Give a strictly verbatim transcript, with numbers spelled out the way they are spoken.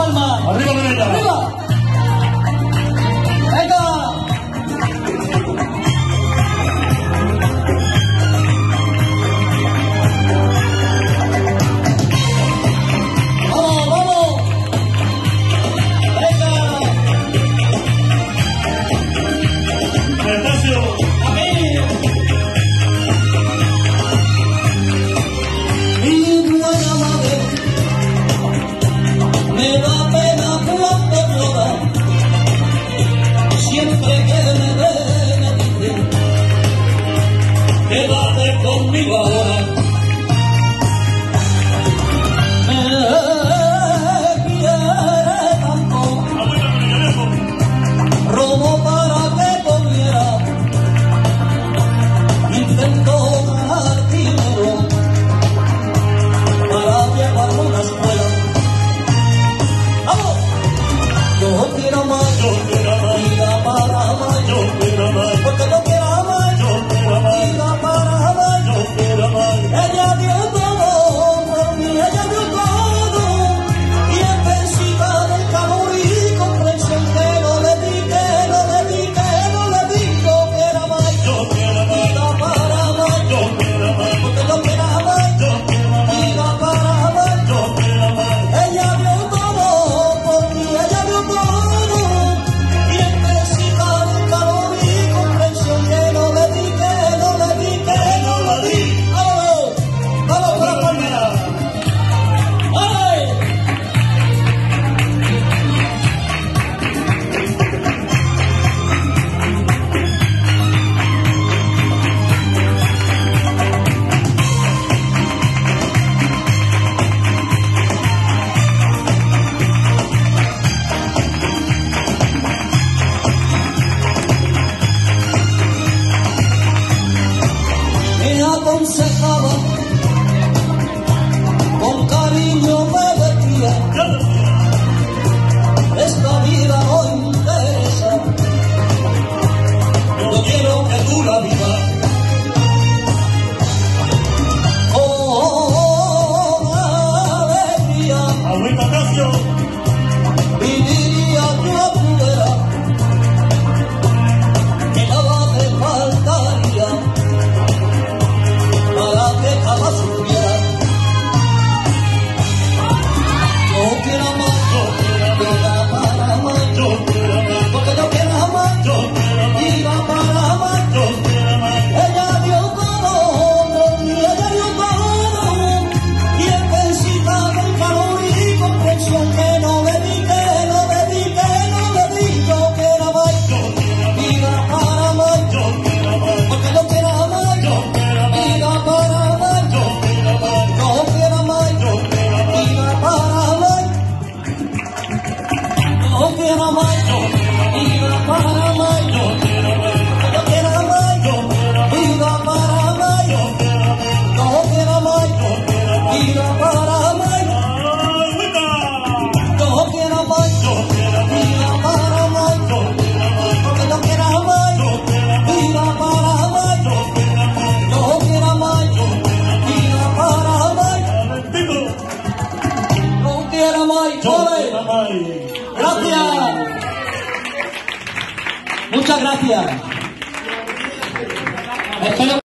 palmas. Arriba, derecha. Arriba. Venga. Vamos, vamos. Venga. Despacio. Aquí. Mi buena madre me da pena cuando llora, siempre que me ve me dice, quédate conmigo ahora. Me quiere tanto, robo para que comiera, intento ganar dinero para llevarme a una escuela. ¡Vamos! Yo quiero más, Yo quiero más. vida para más, Yo quiero más. porque yo quiero más, Yo quiero más. vida para más. Yo quiero más. Ella dio todo por mí, ella dio todo, y en pensita del calor y comprensión que no le di, que no le di, que no le di, yo quiero más, Yo quiero más. vida para más, Yo quiero más. porque yo quiero más, Yo quiero más. vida para más. Yo quiero más. Ella dio todo por mí, ella dio todo, y en pensita del calor y comprensión que no le di, que no le di, que no le di. ¡Vámonos! ¡Vamos con la palmera! ¡Ay! Me aconsejaba, con cariño me decía, esta vida no interesa, yo quiero que tú la vivas con alegría, Agüita, Casio. viviría yo pudiera, que nada te faltaría para que jamás supiera. Yo quiero más, Yo quiero más. vida para más, Yo quiero más. porque yo quiero más, Yo quiero más. vida para más. Yo quiero más. Ella dio todo por mí, ella dio todo, y en pensita del calor y comprensión que no le di, que no le di, que no le di, yo quiero más, Yo quiero más. vida para más, Yo quiero más. porque yo quiero más, Yo quiero más. vida para más, Yo quiero más. yo quiero más, Yo quiero más. vida para más, yo quiero más, vida para más, Yo quiero más. yo quiero más, Yo quiero más. vida para más. Yo quiero más. No quiero más, Yo quiero más. vida para más. Agüita. No quiero más, Yo quiero más. vida para más. Yo quiero más. Porque no quiero más, Yo quiero más. vida para más. Yo quiero más. No quiero más, vida para más. Valentino. No quiero más, Yo joven. quiero más. Gracias. Muchas gracias. Espero